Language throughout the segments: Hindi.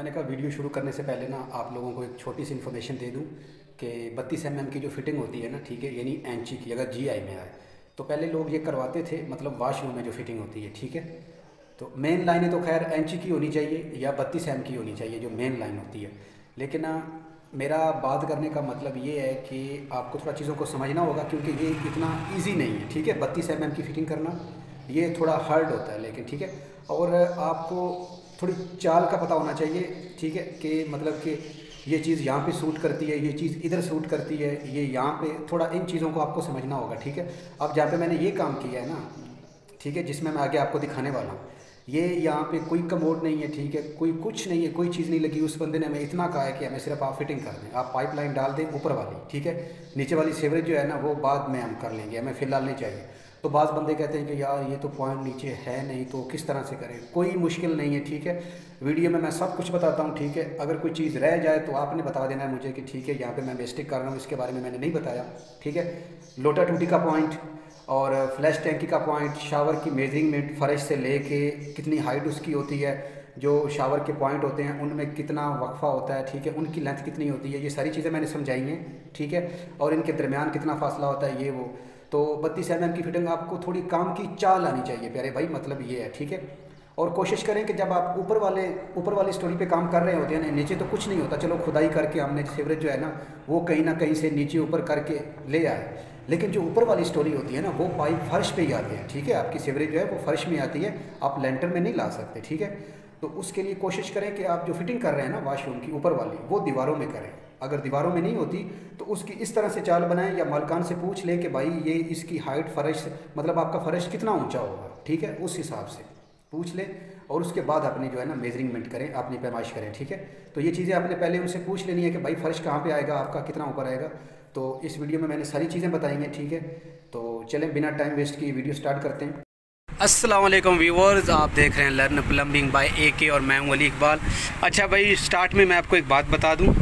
मैंने कहा वीडियो शुरू करने से पहले ना आप लोगों को एक छोटी सी इन्फॉर्मेशन दे दूं कि 32 mm की जो फिटिंग होती है ना, ठीक है, यानी इंची की अगर GI में आए तो पहले लोग ये करवाते थे, मतलब वाशरूम में जो फिटिंग होती है, ठीक है। तो मेन लाइनें तो खैर इंची की होनी चाहिए या 32 mm की होनी चाहिए जो मेन लाइन होती है। लेकिन मेरा बात करने का मतलब ये है कि आपको थोड़ा चीज़ों को समझना होगा, क्योंकि ये इतना ईजी नहीं है, ठीक है। 32 mm की फ़िटिंग करना ये थोड़ा हार्ड होता है, लेकिन ठीक है। और आपको थोड़ी चाल का पता होना चाहिए, ठीक है, कि मतलब कि ये चीज़ यहाँ पे सूट करती है, ये चीज़ इधर सूट करती है, ये यहाँ पे थोड़ा इन चीज़ों को आपको समझना होगा, ठीक है। अब जहाँ पे मैंने ये काम किया है ना, ठीक है, जिसमें मैं आगे आपको दिखाने वाला हूँ, ये यहाँ पे कोई कमोड नहीं है, ठीक है, कोई कुछ नहीं है, कोई चीज़ नहीं लगी। उस बंदे ने हमें इतना कहा है कि हमें सिर्फ आप फिटिंग कर दें, आप पाइप लाइन डाल दें ऊपर वाली, ठीक है, नीचे वाली सीवरेज जो है ना वो बाद में हम कर लेंगे, हमें फ़िलहाल नहीं चाहिए। तो बाज़ बंदे कहते हैं कि यार ये तो पॉइंट नीचे है नहीं, तो किस तरह से करें। कोई मुश्किल नहीं है, ठीक है, वीडियो में मैं सब कुछ बताता हूँ, ठीक है। अगर कोई चीज़ रह जाए तो आपने बता देना है मुझे कि ठीक है यहाँ पे मैं मिस्टेक कर रहा हूँ, इसके बारे में मैंने नहीं बताया, ठीक है। लोटा टूटी का पॉइंट और फ्लैश टैंकी का पॉइंट, शावर की मेजरिंगमेंट, फर्श से लेके कितनी हाइट उसकी होती है, जो शावर के पॉइंट होते हैं उनमें कितना वक्फा होता है, ठीक है, उनकी लेंथ कितनी होती है, ये सारी चीज़ें मैंने समझाई हैं, ठीक है। और इनके दरमियान कितना फासला होता है, ये वो। तो 32 mm की फिटिंग आपको थोड़ी काम की चाल आनी चाहिए प्यारे भाई, मतलब ये है, ठीक है। और कोशिश करें कि जब आप ऊपर वाली स्टोरी पे काम कर रहे होते हैं ना, नीचे तो कुछ नहीं होता, चलो खुदाई करके हमने सीवरेज जो है ना वो कहीं ना कहीं से नीचे ऊपर करके ले आए, लेकिन जो ऊपर वाली स्टोरी होती है ना वो पाइप फर्श पे ही आते हैं, ठीक है। आपकी सीवरेज जो है वो फर्श में आती है, आप लेंटर में नहीं ला सकते, ठीक है। तो उसके लिए कोशिश करें कि आप जो फिटिंग कर रहे हैं ना वाशरूम की ऊपर वाली, वो दीवारों में करें। अगर दीवारों में नहीं होती तो उसकी इस तरह से चाल बनाएं, या मालकान से पूछ लें कि भाई ये इसकी हाइट फर्श, मतलब आपका फर्श कितना ऊंचा होगा, ठीक है, उस हिसाब से पूछ लें। और उसके बाद अपने जो है ना मेजरिंगमेंट करें, अपनी पैमाइश करें, ठीक है। तो ये चीज़ें आपने पहले उनसे पूछ लेनी है कि भाई फर्श कहाँ पे आएगा आपका, कितना ऊपर आएगा। तो इस वीडियो में मैंने सारी चीज़ें बताई हैं, ठीक है। तो चलें बिना टाइम वेस्ट किए वीडियो स्टार्ट करते हैं। अस्सलाम वालेकुम व्यूअर्स, आप देख रहे हैं लर्न प्लम्बिंग बाय AK और मैं हूं अली इकबाल। अच्छा भाई, स्टार्ट में मैं आपको एक बात बता दूं,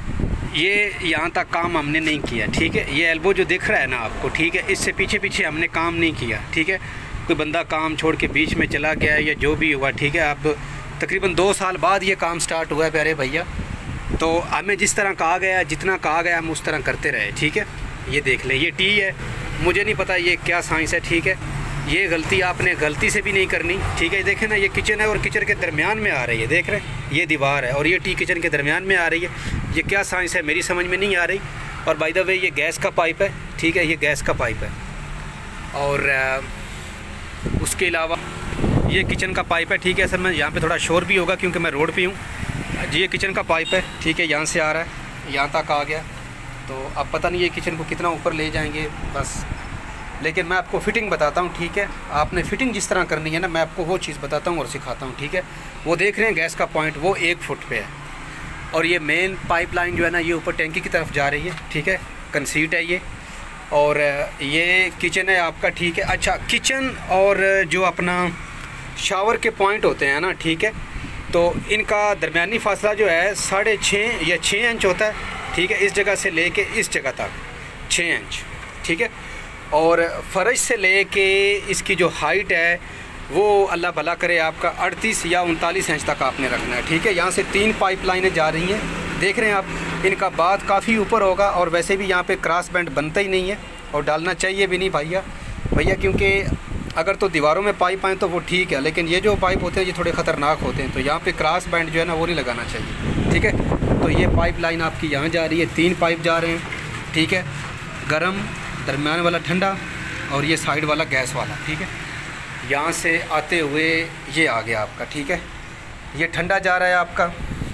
ये यहाँ तक काम हमने नहीं किया, ठीक है। ये एल्बो जो दिख रहा है ना आपको, ठीक है, इससे पीछे पीछे हमने काम नहीं किया, ठीक है। कोई बंदा काम छोड़ के बीच में चला गया या जो भी हुआ, ठीक है। अब तकरीबन 2 साल बाद ये काम स्टार्ट हुआ है प्यारे भैया। तो हमें जिस तरह कहा गया, जितना कहा गया हम उस तरह करते रहे, ठीक है। ये देख लें, ये टी है, मुझे नहीं पता ये क्या साइंस है, ठीक है। ये गलती आपने गलती से भी नहीं करनी, ठीक है। देखें ना, ये किचन है और किचन के दरमियान में आ रही है, देख रहे हैं, ये दीवार है और ये टी किचन के दरमियान में आ रही है। ये क्या साइंस है मेरी समझ में नहीं आ रही। और बाय द वे ये गैस का पाइप है, ठीक है, ये गैस का पाइप है। और उसके अलावा ये किचन का पाइप है, ठीक है। सर मैं यहाँ पे थोड़ा शोर भी होगा क्योंकि मैं रोड पे हूँ। ये किचन का पाइप है, ठीक है, यहाँ से आ रहा है, यहाँ तक आ गया। तो अब पता नहीं ये किचन को कितना ऊपर ले जाएंगे बस, लेकिन मैं आपको फ़िटिंग बताता हूँ, ठीक है। आपने फ़िटिंग जिस तरह करनी है ना, मैं आपको वो चीज़ बताता हूँ और सिखाता हूँ, ठीक है। वो देख रहे हैं गैस का पॉइंट, वो 1 फुट पे है और ये मेन पाइपलाइन जो है ना ये ऊपर टैंकी की तरफ जा रही है, ठीक है, कंसीट है ये। और ये किचन है आपका, ठीक है। अच्छा, किचन और जो अपना शावर के पॉइंट होते हैं ना, ठीक है, तो इनका दरमियानी फासला जो है 6.5 या 6 इंच होता है, ठीक है। इस जगह से लेके इस जगह तक 6 इंच, ठीक है। और फर्श से लेके इसकी जो हाइट है वो अल्लाह भला करे आपका 38 या 39 इंच तक आपने रखना है, ठीक है। यहाँ से 3 पाइप लाइनें जा रही हैं, देख रहे हैं आप। इनका बाद काफ़ी ऊपर होगा और वैसे भी यहाँ पे क्रॉस बैंड बनता ही नहीं है और डालना चाहिए भी नहीं भैया, क्योंकि अगर तो दीवारों में पाइप आएँ तो वो ठीक है, लेकिन ये जो पाइप होते हैं ये थोड़े ख़तरनाक होते हैं, तो यहाँ पे क्रॉस बैंड जो है ना वो नहीं लगाना चाहिए, ठीक है। तो ये पाइप लाइन आपकी यहाँ जा रही है, 3 पाइप जा रहे हैं, ठीक है। गर्म, दरमियान वाला ठंडा और ये साइड वाला गैस वाला, ठीक है। यहाँ से आते हुए ये आ गया आपका, ठीक है। ये ठंडा जा रहा है आपका,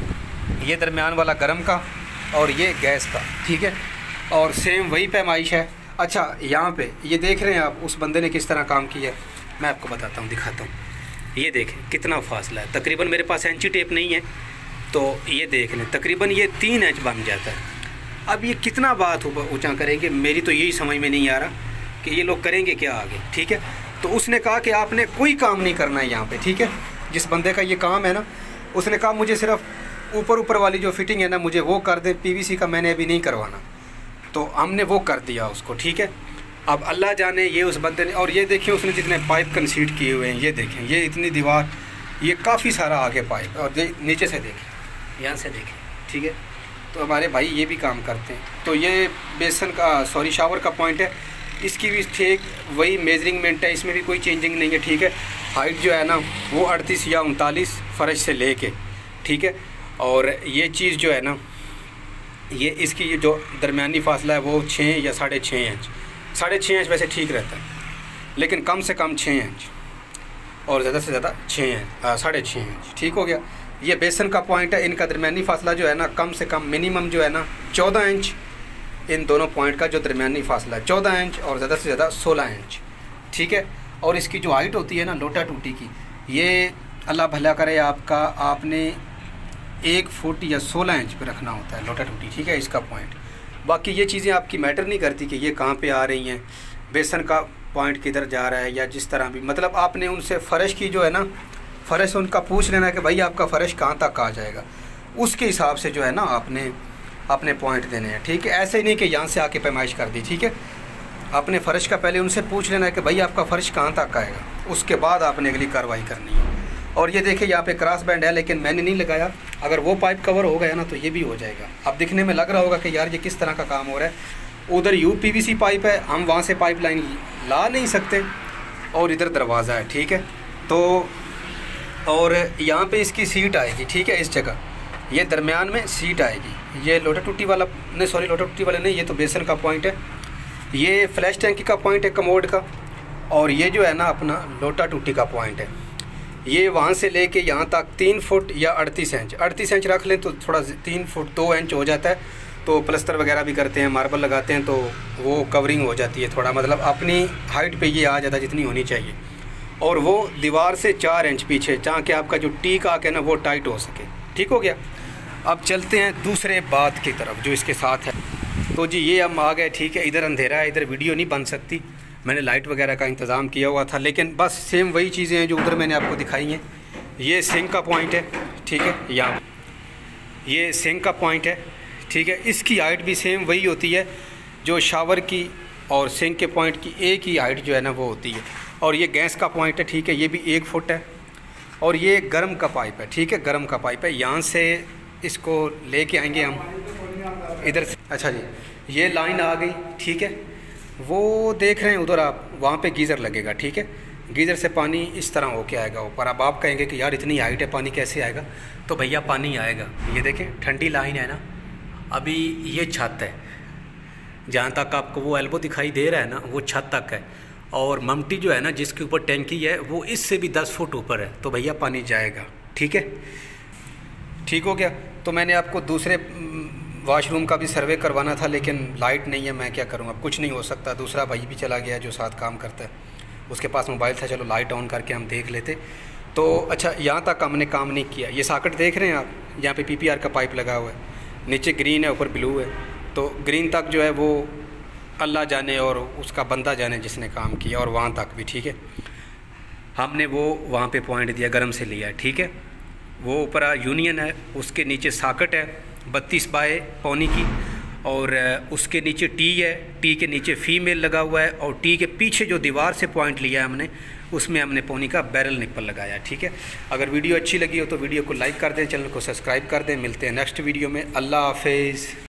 ये दरमियान वाला गर्म का और ये गैस का, ठीक है। और सेम वही पैमाइश है। अच्छा, यहाँ पे ये देख रहे हैं आप, उस बंदे ने किस तरह काम किया, मैं आपको बताता हूँ, दिखाता हूँ। ये देखें कितना फासला है, तकरीबन मेरे पास इंची टेप नहीं है, तो ये देख लें तकरीबन ये 3 इंच बन जाता है। अब ये कितना बात ऊँचा करेंगे, मेरी तो यही समझ में नहीं आ रहा कि ये लोग करेंगे क्या आगे, ठीक है। तो उसने कहा कि आपने कोई काम नहीं करना है यहाँ पे, ठीक है। जिस बंदे का ये काम है ना, उसने कहा मुझे सिर्फ ऊपर वाली जो फिटिंग है ना मुझे वो कर दे, PVC का मैंने अभी नहीं करवाना। तो हमने वो कर दिया उसको, ठीक है। अब अल्लाह जाने ये उस बंदे ने, और ये देखिए उसने जितने पाइप कंसीड किए हुए हैं, ये देखें, ये इतनी दीवार, ये काफ़ी सारा आगे पाइप, और नीचे से देखें यहाँ से देखें, ठीक है। तो हमारे भाई ये भी काम करते हैं। तो ये बेसन का शावर का पॉइंट है, इसकी भी ठीक वही मेजरिंगमेंट है, इसमें भी कोई चेंजिंग नहीं है, ठीक है। हाइट जो है ना वो 38 या 39 फर्श से लेके, ठीक है। और ये चीज़ जो है ना, ये इसकी ये जो दरमियानी फासला है वो 6 या 6.5 इंच, 6.5 इंच वैसे ठीक रहता है, लेकिन कम से कम 6 इंच और ज़्यादा से ज़्यादा 6.5 इंच, ठीक हो गया। ये बेसन का पॉइंट है, इनका दरमियानी फासला जो है ना कम से कम मिनिमम जो है ना 14 इंच, इन दोनों पॉइंट का जो दरमियानी फासला है 14 इंच और ज़्यादा से ज़्यादा 16 इंच, ठीक है। और इसकी जो हाइट होती है ना लोटा टूटी की, ये अल्लाह भला करे आपका, आपने 1 फुट या 16 इंच पे रखना होता है लोटा टूटी, ठीक है, इसका पॉइंट। बाकी ये चीज़ें आपकी मैटर नहीं करती कि ये कहाँ पे आ रही हैं, बेसन का पॉइंट किधर जा रहा है या जिस तरह भी, मतलब आपने उनसे फ़र्श की जो है ना, फ़र्श उनका पूछ लेना कि भाई आपका फ़र्श कहाँ तक आ जाएगा, उसके हिसाब से जो है ना आपने अपने पॉइंट देने हैं, ठीक है। ऐसे नहीं कि यहाँ से आके पैमाइश कर दी, ठीक है। अपने फ़र्श का पहले उनसे पूछ लेना है कि भाई आपका फ़र्श कहाँ तक आएगा, उसके बाद आपने अगली कार्रवाई करनी है। और ये देखिए यहाँ पे क्रॉस बैंड है, लेकिन मैंने नहीं लगाया, अगर वो पाइप कवर हो गया ना तो ये भी हो जाएगा। अब दिखने में लग रहा होगा कि यार ये किस तरह का काम हो रहा है। उधर UPVC पाइप है, हम वहाँ से पाइप लाइन ला नहीं सकते, और इधर दरवाज़ा है, ठीक है। तो और यहाँ पे इसकी सीट आएगी, ठीक है, इस जगह ये दरमियान में सीट आएगी। ये लोटा टूटी वाला नहीं, सॉरी लोटा टूटी वाला नहीं, ये तो बेसन का पॉइंट है, ये फ्लैश टैंकी का पॉइंट है कमोड का, और ये जो है ना अपना लोटा टूटी का पॉइंट है। ये वहाँ से लेके यहाँ तक 3 फुट या 38 इंच, 38 इंच रख लें तो थोड़ा 3 फुट 2 इंच हो जाता है। तो प्लस्तर वगैरह भी करते हैं, मार्बल लगाते हैं, तो वो कवरिंग हो जाती है थोड़ा, मतलब अपनी हाइट पे ये आ जाता है जितनी होनी चाहिए। और वो दीवार से 4 इंच पीछे, जहाँ कि आपका जो टी का है ना वो टाइट हो सके, ठीक हो गया। अब चलते हैं दूसरे बात की तरफ जो इसके साथ है। तो जी ये हम आ गए, ठीक है। इधर अंधेरा है, इधर वीडियो नहीं बन सकती, मैंने लाइट वगैरह का इंतज़ाम किया हुआ था, लेकिन बस सेम वही चीज़ें हैं जो उधर मैंने आपको दिखाई हैं। ये सिंक का पॉइंट है, ठीक है, यहाँ ये सिंक का पॉइंट है, ठीक है। इसकी हाइट भी सेम वही होती है जो शावर की और सिंक के पॉइंट की एक ही हाइट जो है ना वो होती है। और ये गैस का पॉइंट है, ठीक है, ये भी 1 फुट है। और ये गर्म का पाइप है, ठीक है, गर्म का पाइप है, यहाँ से इसको लेके आएंगे हम इधर से। अच्छा जी, ये लाइन आ गई, ठीक है, वो देख रहे हैं उधर आप, वहाँ पे गीज़र लगेगा, ठीक है। गीज़र से पानी इस तरह होके आएगा ऊपर। अब आप कहेंगे कि यार इतनी हाइट है, पानी कैसे आएगा? तो भैया पानी आएगा, ये देखें ठंडी लाइन है ना, अभी ये छत है, जहाँ तक आपको वो एल्बो दिखाई दे रहा है ना वो छत तक है, और ममटी जो है ना जिसके ऊपर टैंकी है वो इससे भी 10 फुट ऊपर है, तो भैया पानी जाएगा, ठीक है, ठीक हो गया। तो मैंने आपको दूसरे वॉशरूम का भी सर्वे करवाना था, लेकिन लाइट नहीं है, मैं क्या करूँ, अब कुछ नहीं हो सकता। दूसरा भाई भी चला गया जो साथ काम करता है, उसके पास मोबाइल था, चलो लाइट ऑन करके हम देख लेते। तो अच्छा, यहाँ तक हमने काम नहीं किया। ये सॉकेट देख रहे हैं आप, यहाँ पे PPR का पाइप लगा हुआ है, नीचे ग्रीन है ऊपर ब्लू है, तो ग्रीन तक जो है वो अल्लाह जाने और उसका बंदा जाने जिसने काम किया, और वहाँ तक भी, ठीक है, हमने वो वहाँ पे पॉइंट दिया, गर्म से लिया, ठीक है। वो ऊपर यूनियन है, उसके नीचे सॉकेट है 32 बाय पौनी की, और उसके नीचे टी है, टी के नीचे फीमेल लगा हुआ है, और टी के पीछे जो दीवार से पॉइंट लिया है हमने, उसमें हमने पौनी का बैरल निप्पल लगाया, ठीक है। अगर वीडियो अच्छी लगी हो तो वीडियो को लाइक कर दें, चैनल को सब्सक्राइब कर दें। मिलते हैं नेक्स्ट वीडियो में, अल्लाह हाफिज़।